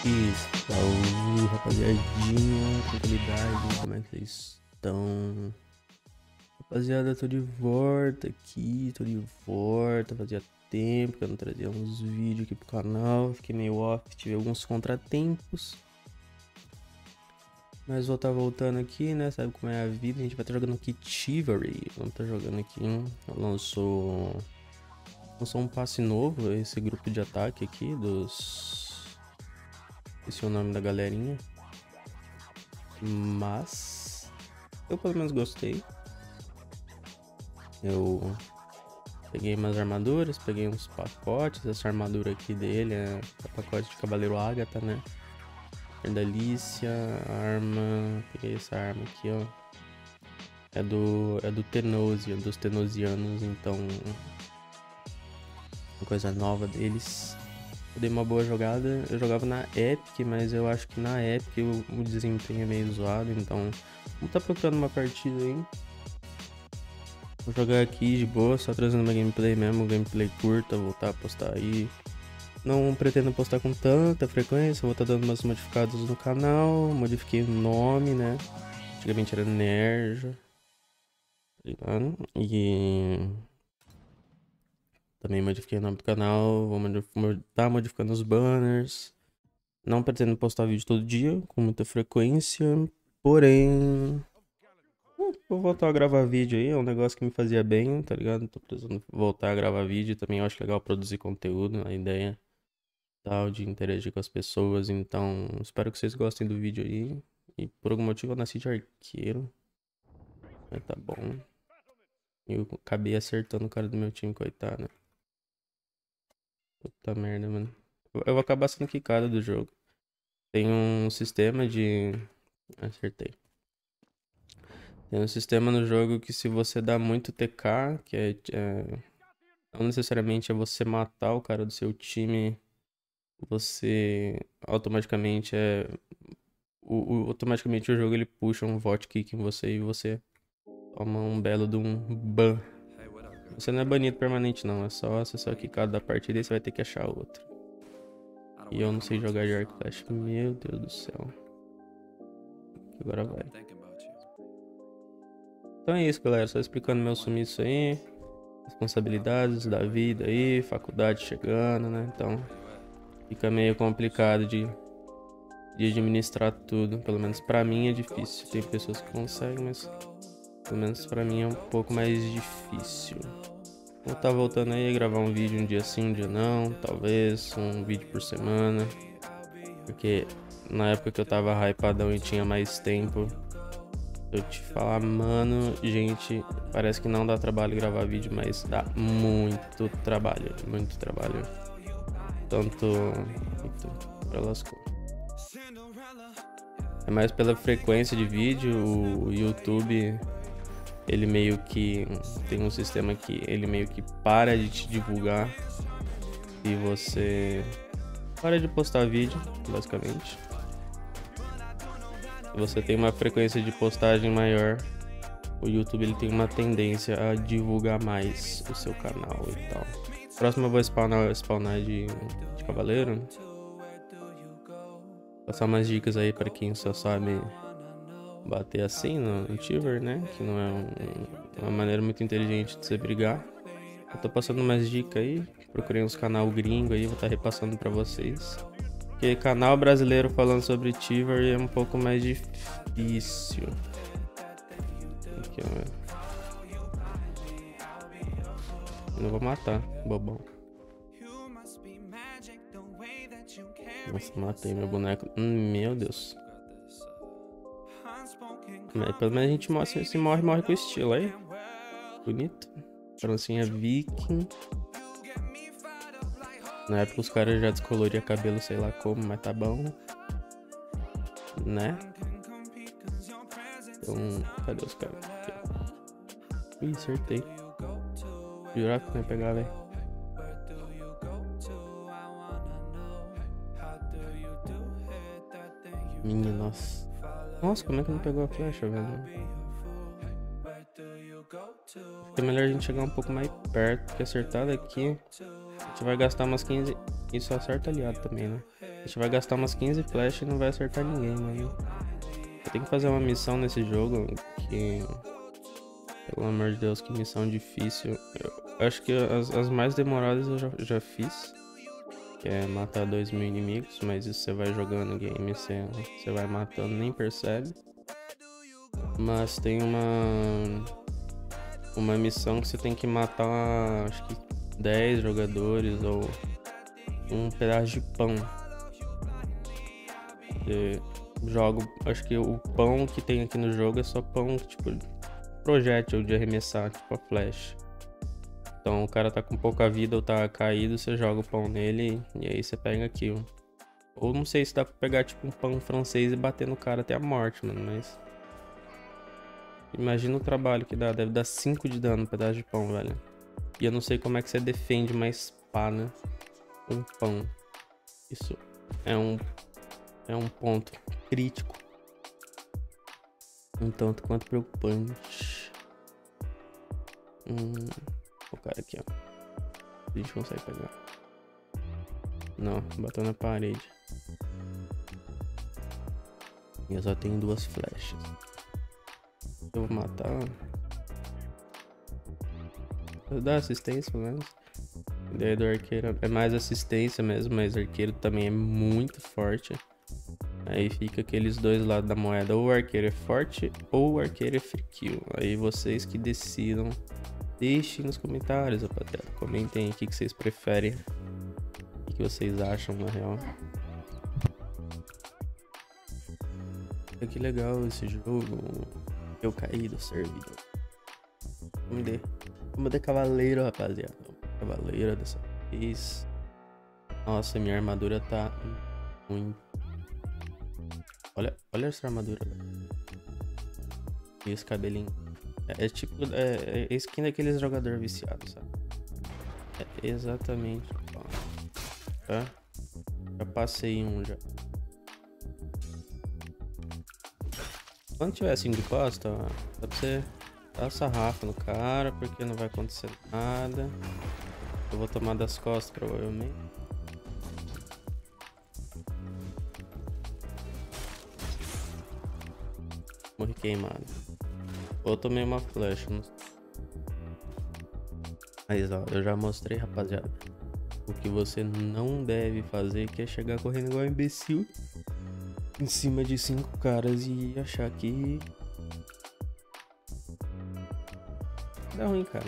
E salve, rapaziadinha, tranquilidade, como é que vocês estão? Rapaziada, tô de volta aqui, fazia tempo que eu não trazia uns vídeos aqui pro canal, fiquei meio off, tive alguns contratempos. Mas vou estar voltando aqui, né, sabe como é a vida, a gente vai estar jogando aqui Chivalry, vamos estar jogando aqui, lançou um passe novo, esse grupo de ataque aqui esse é o nome da galerinha. Mas eu pelo menos gostei. Eu peguei umas armaduras, peguei uns pacotes. Essa armadura aqui dele é pacote de Cavaleiro Ágata, né? Delícia, arma. Peguei essa arma aqui, ó. É do Tenosia, dos Tenosianos, então uma coisa nova deles. Eu dei uma boa jogada, eu jogava na Epic, mas eu acho que na Epic o desempenho é meio zoado, então vamos tá procurando uma partida aí. Vou jogar aqui de boa, só trazendo uma gameplay mesmo, gameplay curta, voltar a postar aí. Não pretendo postar com tanta frequência, vou estar dando umas modificadas no canal, modifiquei o nome, né? Antigamente era Nerja, tá ligado? E também modifiquei o nome do canal, vou tá modificando os banners. Não pretendo postar vídeo todo dia, com muita frequência, porém vou voltar a gravar vídeo aí, é um negócio que me fazia bem, tá ligado? Tô precisando voltar a gravar vídeo, também eu acho legal produzir conteúdo, a ideia tal de interagir com as pessoas, então espero que vocês gostem do vídeo aí. E por algum motivo eu nasci de arqueiro, mas tá bom. Eu acabei acertando o cara do meu time, coitado. Puta merda, mano. Eu vou acabar sendo quicado do jogo. Tem um sistema de... Acertei. Tem um sistema no jogo que se você dá muito TK, que não necessariamente é você matar o cara do seu time, você automaticamente automaticamente o jogo ele puxa um vote kick em você e você toma um belo de um ban. Você não é banido permanente não, é só acessar quicado da partida e você vai ter que achar outro. E eu não sei jogar de arco flash, meu Deus do céu. Agora vai. Então é isso, galera, só explicando meu sumiço aí, responsabilidades da vida aí, faculdade chegando, né, então fica meio complicado de administrar tudo, pelo menos pra mim é difícil, tem pessoas que conseguem, mas pelo menos pra mim é um pouco mais difícil. Vou estar voltando aí a gravar um vídeo um dia sim, um dia não, talvez um vídeo por semana, porque na época que eu tava hypadão e tinha mais tempo, eu te falar, mano, gente, parece que não dá trabalho gravar vídeo, mas dá muito trabalho, tanto pra lascou. É mais pela frequência de vídeo, o YouTube, ele meio que tem um sistema que ele meio que para de te divulgar e você para de postar vídeo, basicamente. Se você tem uma frequência de postagem maior, o YouTube ele tem uma tendência a divulgar mais o seu canal e tal. Próximo eu vou spawnar de cavaleiro. Passar umas dicas aí para quem só sabe bater assim no Chivalry, né? Que não é uma maneira muito inteligente de você brigar. Eu tô passando umas dicas aí. Procurei uns canal gringo aí, vou estar repassando para vocês. Porque canal brasileiro falando sobre Chivalry é um pouco mais difícil. Aqui, ó. Não vou matar, bobão. Nossa, matei meu boneco. Meu Deus. Mas pelo menos a gente mostra, se morre com estilo aí. Bonito. Francinha viking. Na época os caras já descoloriam cabelo, sei lá como, mas tá bom. Né? Então, cadê os caras? Ih, acertei. Jurava que não ia pegar, velho. Minha nossa. Nossa, como é que não pegou a flecha, velho? Acho que é melhor a gente chegar um pouco mais perto, porque acertar daqui a gente vai gastar umas 15 e só acerta aliado também, né? A gente vai gastar umas 15 flechas e não vai acertar ninguém, mano. Eu tenho que fazer uma missão nesse jogo que... Pelo amor de Deus, que missão difícil. Eu acho que as mais demoradas eu já fiz. Que é matar 2.000 inimigos, mas isso você vai jogando game, você vai matando, nem percebe. Mas tem uma missão que você tem que matar, acho que 10 jogadores ou um pedaço de pão. Jogo, acho que o pão que tem aqui no jogo é só pão, tipo, projétil de arremessar, tipo a flecha. Então o cara tá com pouca vida ou tá caído, você joga o pão nele e aí você pega aquilo. Ou não sei se dá pra pegar tipo um pão francês e bater no cara até a morte, mano, mas... Imagina o trabalho que dá, deve dar 5 de dano um pedaço de pão, velho. E eu não sei como é que você defende uma espada com pão. Isso é um ponto crítico. Um tanto quanto preocupante. O cara aqui, ó. A gente consegue pegar. Não, bateu na parede. E eu só tenho 2 flechas. Eu vou matar. Dá assistência, pelo menos. A ideia do arqueiro é mais assistência mesmo, mas o arqueiro também é muito forte. Aí fica aqueles dois lados da moeda. Ou o arqueiro é forte, ou o arqueiro é free kill. Aí vocês que decidam. Deixem nos comentários, rapaziada. Comentem aí o que vocês preferem. O que vocês acham, na real. Que legal esse jogo. Eu caí do servidor. Vamos de cavaleiro, rapaziada. Cavaleiro dessa vez. Nossa, minha armadura tá muito... Olha essa armadura, velho. E esse cabelinho. É tipo... É skin daqueles jogadores viciados, sabe? É exatamente. Ó. Tá? Já passei um já. Quando tiver assim de costa, ó, dá pra você dar sarrafo no cara, porque não vai acontecer nada. Eu vou tomar das costas, provavelmente. Morri queimado. Ou tomei uma flecha. Mas ó, eu já mostrei, rapaziada. O que você não deve fazer, que é chegar correndo igual um imbecil em cima de 5 caras e achar que... Dá ruim, cara.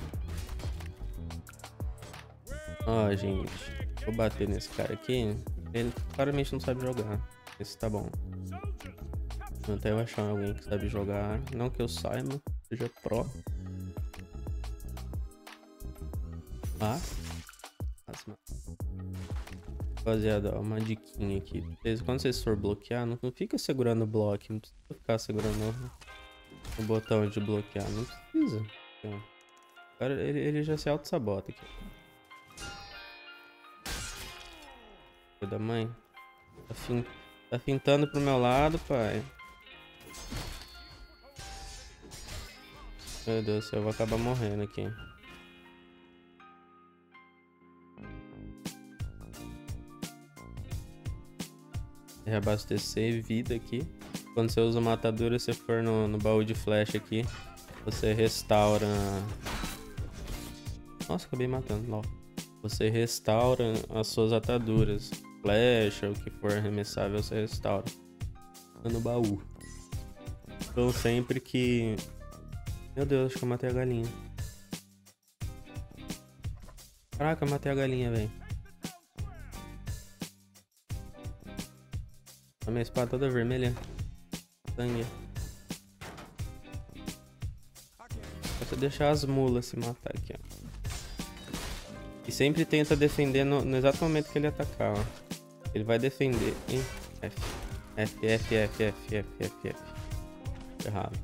Ó, gente. Vou bater nesse cara aqui. Ele claramente não sabe jogar. Esse tá bom. Até eu achar alguém que sabe jogar. Não que eu saiba, seja pro. Rapaziada, ó, uma diquinha aqui. Quando vocês for bloquear, não fica segurando o bloco. Não precisa ficar segurando o botão de bloquear. Não precisa. Agora ele já se auto-sabota aqui. Filho da mãe. Tá fintando pro meu lado, pai. Meu Deus do céu, eu vou acabar morrendo aqui. Reabastecer vida aqui. Quando você usa matadura, você for no baú de flecha aqui, você restaura... Nossa, acabei matando, não. Você restaura as suas ataduras. Flecha, o que for arremessável, você restaura no baú. Então sempre que... Meu Deus, acho que eu matei a galinha. Caraca, eu matei a galinha, velho. A minha espada toda vermelha. Sangue. Vou deixar as mulas se matar aqui, ó. E sempre tenta defender no exato momento que ele atacar, ó. Ele vai defender em F. Errado.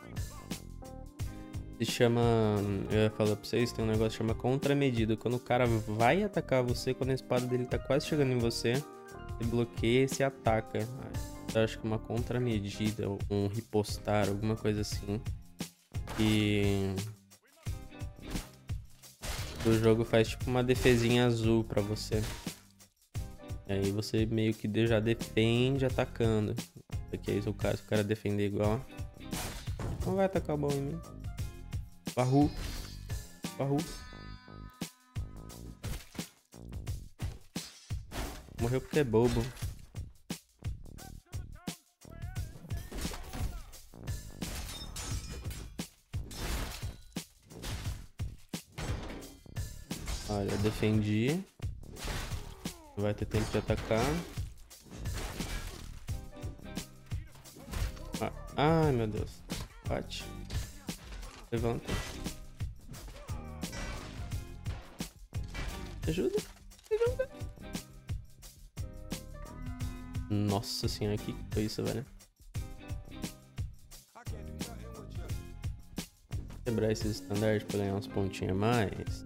Se chama... Eu ia falar pra vocês, tem um negócio que chama contramedida. Quando o cara vai atacar você, quando a espada dele tá quase chegando em você, você bloqueia e se ataca. Eu acho que uma contramedida, um ripostar, alguma coisa assim. E... o jogo faz tipo uma defesinha azul pra você. E aí você meio que já defende atacando. Aqui é isso, o cara defender igual. Não vai atacar o bom em mim. Barru. Barru. Morreu porque é bobo. Olha, defendi. Não vai ter tempo de atacar. Ai, meu Deus. Bate. Levanta. Ajuda. Ajuda. Nossa senhora, que foi isso, velho? Quebrar esses estandartes pra ganhar uns pontinhos a mais.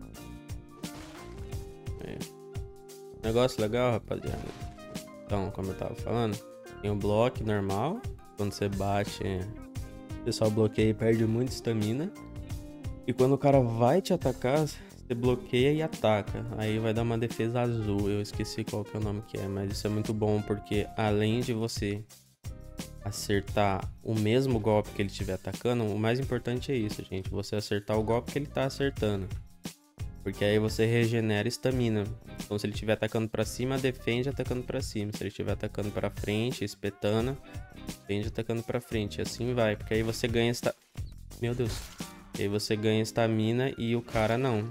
Negócio legal, rapaziada. Então, como eu tava falando, tem o bloco normal. Quando você bate, o pessoal bloqueia e perde muita estamina. E quando o cara vai te atacar, você bloqueia e ataca. Aí vai dar uma defesa azul. Eu esqueci qual que é o nome que é, mas isso é muito bom porque além de você acertar o mesmo golpe que ele estiver atacando, o mais importante é isso, gente. Você acertar o golpe que ele tá acertando. Porque aí você regenera estamina. Então se ele estiver atacando pra cima, defende atacando pra cima. Se ele estiver atacando pra frente, espetando, defende atacando pra frente. E assim vai, porque aí você ganha Meu Deus. E aí você ganha estamina e o cara não.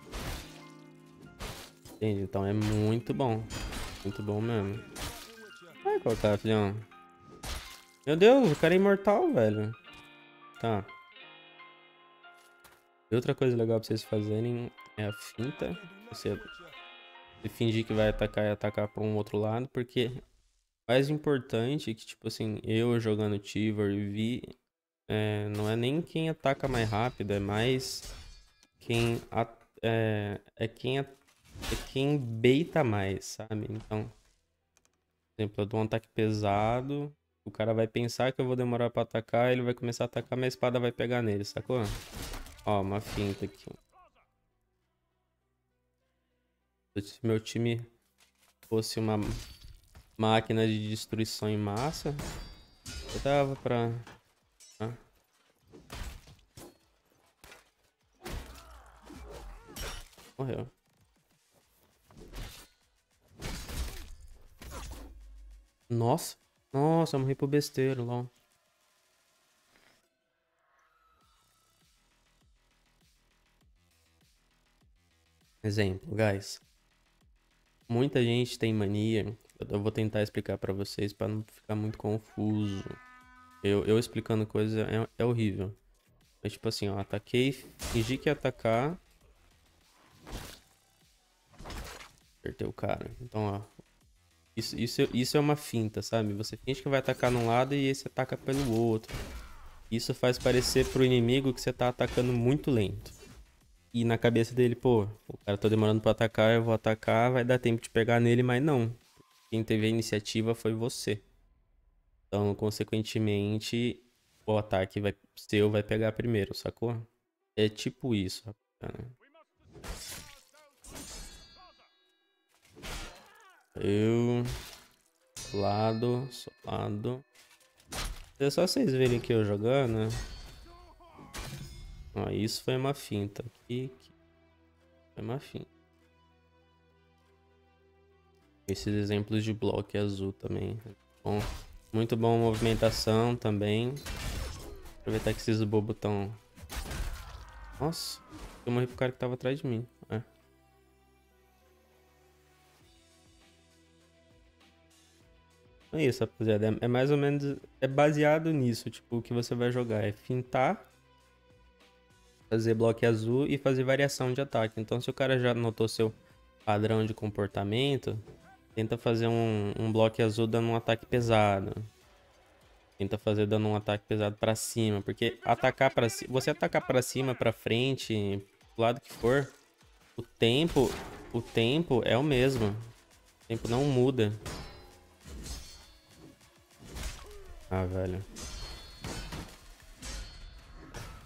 Entende? Então é muito bom. Muito bom mesmo. Vai colocar, filhão. Meu Deus, o cara é imortal, velho. Tá. E outra coisa legal pra vocês fazerem é a finta. Você fingir que vai atacar e atacar pra um outro lado, porque o mais importante é que, tipo assim, eu jogando Tivor e Vi, não é nem quem ataca mais rápido, é mais quem quem baita mais, sabe? Então, por exemplo, eu dou um ataque pesado, o cara vai pensar que eu vou demorar pra atacar, ele vai começar a atacar, minha espada vai pegar nele, sacou? Ó, uma finta aqui. Se meu time fosse uma máquina de destruição em massa, eu dava pra... Morreu. Nossa. Nossa, eu morri pro besteiro, LOL. Exemplo, guys. Muita gente tem mania. Eu vou tentar explicar pra vocês pra não ficar muito confuso. Eu explicando coisa é horrível. É tipo assim, ó, ataquei, fingi que ia atacar. Acertei o cara. Então, ó. Isso é uma finta, sabe? Você finge que vai atacar num lado e aí você ataca pelo outro. Isso faz parecer pro inimigo que você tá atacando muito lento. E na cabeça dele, pô, o cara tá demorando pra atacar, eu vou atacar, vai dar tempo de pegar nele, mas não. Quem teve a iniciativa foi você. Então, consequentemente, o ataque seu vai pegar primeiro, sacou? É tipo isso, rapaziada. Solado. É só vocês verem que eu jogando, né? Ó, isso foi uma finta. Aqui foi uma finta. Esses exemplos de bloco azul também. Bom, muito bom a movimentação também. Aproveitar que esses bobos estão... Nossa, eu morri pro cara que tava atrás de mim. É isso, rapaziada. É mais ou menos... É baseado nisso. Tipo, o que você vai jogar é fintar, fazer bloco azul e fazer variação de ataque. Então, se o cara já notou seu padrão de comportamento, tenta fazer um bloco azul dando um ataque pesado. Tenta fazer dando um ataque pesado pra cima. Porque atacar pra cima... Você atacar pra cima, pra frente, pro lado que for, o tempo é o mesmo. O tempo não muda. Ah, velho.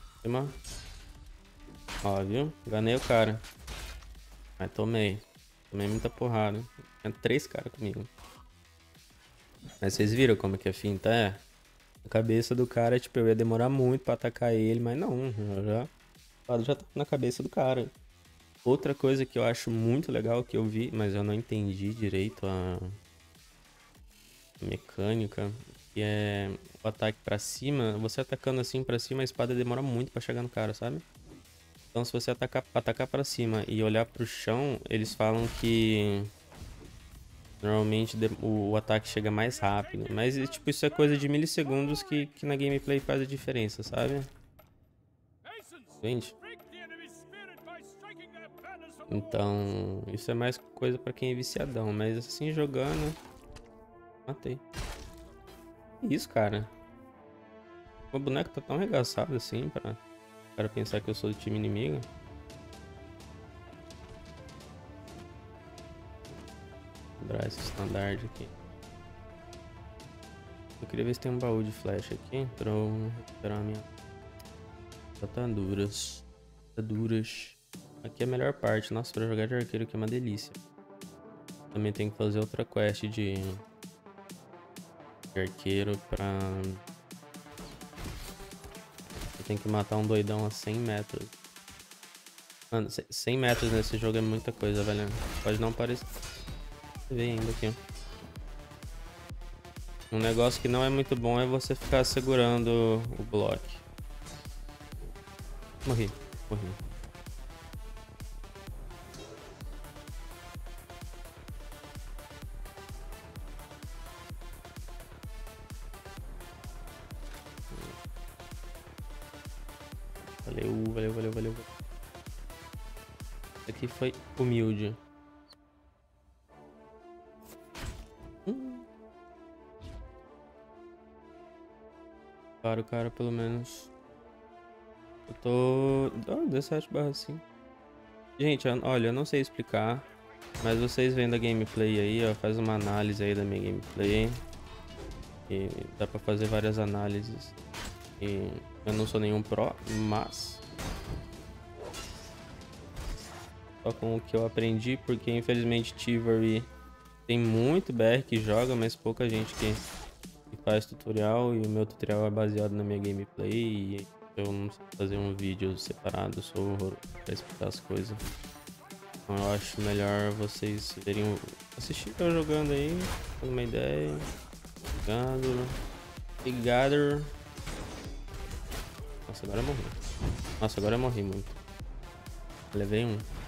Ó, viu? Ganhei o cara. Mas tomei. Tomei muita porrada. Tinha 3 caras comigo. Mas vocês viram como que a finta é? A cabeça do cara, tipo, eu ia demorar muito pra atacar ele, mas não. Já tá na cabeça do cara. Outra coisa que eu acho muito legal que eu vi, mas eu não entendi direito a mecânica, que é o ataque pra cima. Você atacando assim pra cima, a espada demora muito pra chegar no cara, sabe? Então se você atacar pra cima e olhar pro chão, eles falam que normalmente o ataque chega mais rápido. Mas tipo, isso é coisa de milissegundos que na gameplay faz a diferença, sabe? Gente. Então, isso é mais coisa pra quem é viciadão. Mas assim, jogando... Matei. Que isso, cara? O boneco tá tão arregaçado assim pra o cara pensar que eu sou do time inimigo. Vou dar esse standard aqui. Eu queria ver se tem um baú de flecha aqui pra eu recuperar a minha... Ataduras. Aqui é a melhor parte. Nossa, pra jogar de arqueiro aqui é uma delícia. Também tem que fazer outra quest de arqueiro pra... Eu tenho que matar um doidão a 100 metros. Mano, 100 metros nesse jogo é muita coisa, velho. Pode não parecer. Vê ainda aqui. Um negócio que não é muito bom é você ficar segurando o bloco. Morri. Valeu. Isso aqui foi humilde. Para o cara, pelo menos. Eu tô... 17/5. Gente, olha, eu não sei explicar. Mas vocês vendo a gameplay aí, ó. Faz uma análise aí da minha gameplay. E dá pra fazer várias análises. E eu não sou nenhum pro, mas... Só com o que eu aprendi, porque infelizmente Chivalry tem muito BR que joga, mas pouca gente que faz tutorial. E o meu tutorial é baseado na minha gameplay. E eu não sei fazer um vídeo separado, eu sou horroroso pra explicar as coisas. Então eu acho melhor vocês verem, assistir eu jogando aí, tendo uma ideia. Obrigado. Nossa, agora eu morri. Nossa, agora eu morri muito. Levei um.